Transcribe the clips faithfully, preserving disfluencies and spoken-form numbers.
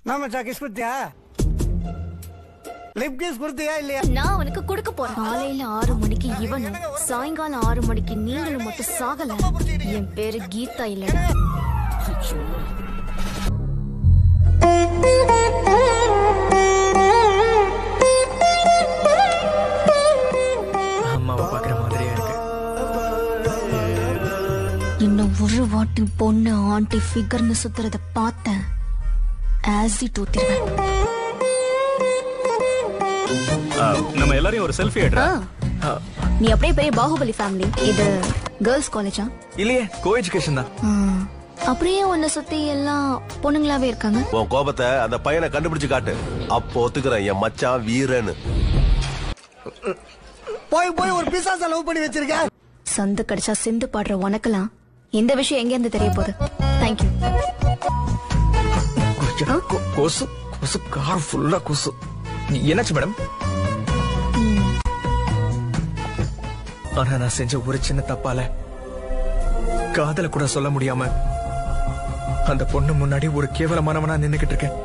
நான் மச்சான் கிஸ் குடுத்தியா? லிப் கிஸ் குடுத்தியா இல்லையா? நான் உனக்கு கொடுக்க போறேன். காலையில ஆறு மணிக்கு இவனும் சாயங்காலம் ஆறு மணிக்கு நீங்களும் மட்டும் சாகல. என் பேரு கீதா இல்ல. அம்மாவை பாக்குற மாதிரியா இருக்கு. இன்னும் ஒரு வாட்டி பொண்ணு ஆண்டி ஃபிகர்னு சுத்துறத பார்த்தேன். ஆசிட் ஊத்திடுவேன். நம்ம எல்லாரையும் ஒரு செல்ஃபி எடுறா. நீ அப்படியே பெரிய பாகுபலி ஃபேமிலி. இது கேர்ள்ஸ் காலேஜா? இல்லையே, கோ எஜுகேஷன் தான். அப்படியே உன்னை சுத்தி எல்லாம் பொண்ணுங்களாவே இருக்காங்க. உன் கோபத்தை அந்த பையனை கண்டுபிடிச்சு காட்டு. அப்போ ஒத்துக்கிறேன் என் மச்சான் வீரன்னு. போய் போய் ஒரு பிசா செலவு பண்ணி வச்சிருக்க. சந்து கடிச்சா சிந்து பாடுற உனக்கெல்லாம் இந்த விஷயம் எங்க இருந்து தெரிய போகுது? தேங்க்யூ. கொசு கொசு கார் ஃபுல்லா கொசு. என்னாச்சு மேடம்? ஆனா நான் செஞ்ச ஒரு சின்ன தப்பால காதல கூட சொல்ல முடியாம அந்த பொண்ணு முன்னாடி ஒரு கேவலமானவனா நின்னுகிட்டு இருக்கேன்.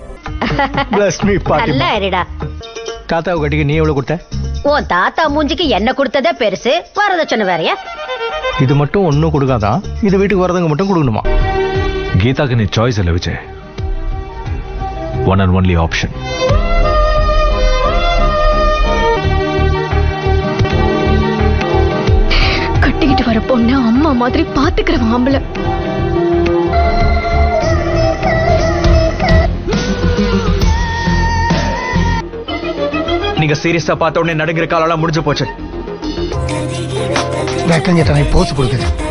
தாத்தாவை கட்டிக்கு நீ எவ்வளவு கொடுத்த? உன் தாத்தா மூஞ்சிக்கு என்ன கொடுத்ததே பெருசு, வரதட்சணை வேறையா? இது மட்டும் ஒன்னும் கொடுக்காதான், இது வீட்டுக்கு வரதுங்க மட்டும் கொடுக்கணுமா? கீதாக்கு நீ சாய்ஸ் இல்ல Vijay, one and only option. கட்டிக்கிட்டு வர பொண்ணு அம்மா மாதிரி பாத்துக்கிற ஆம்பளை. நீங்க சீரியஸா பார்த்த உடனே நடுங்கிற காலம் முடிஞ்சு போச்சு. போஸ் கொடுக்குது.